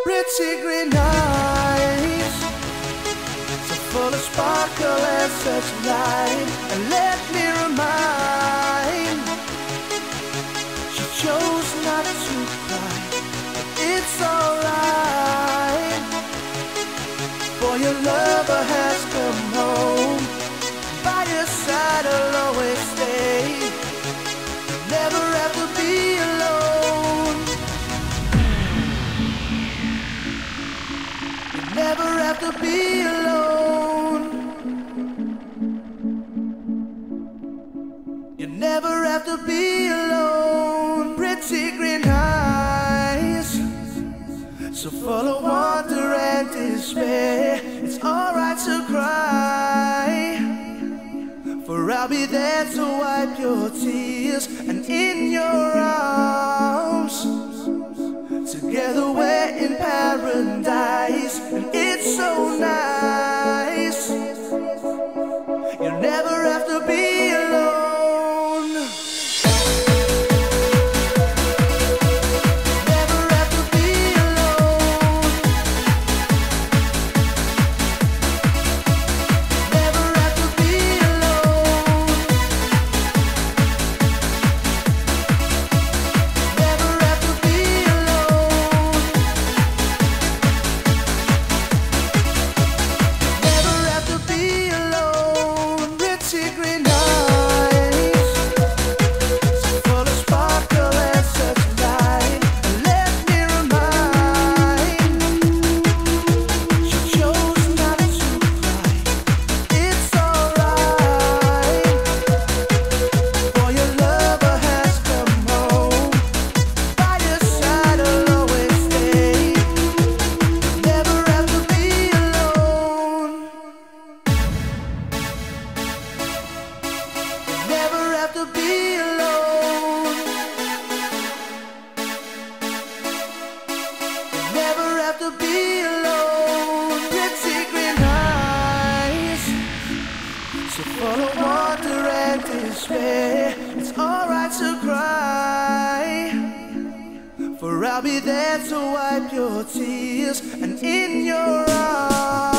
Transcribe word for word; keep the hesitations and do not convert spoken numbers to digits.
pretty green eyes, so full of sparkle and such light. And let me remind, she chose not to cry, but it's alright, for your lover has come home. By your side I'll always stay, never have to be alone. Never have to be alone. You never have to be alone. Pretty green eyes, so full of wonder and despair. It's alright to cry, for I'll be there to wipe your tears. And in your arms, together we're in paradise, and it's so nice. You never have to be alone. Never have to be alone. Never have to be alone. Never have to be alone. Never have to be alone. Pretty green eyes, so full of sparkle and such light. And let me remind, she chose not to cry. It's alright, for your lover has come home. By your side I'll always stay, never have to be alone. Never have to be alone. Never have to be alone. Pretty green eyes, so full of wonder and despair. It's alright to cry, for I'll be there to wipe your tears. And in your arms,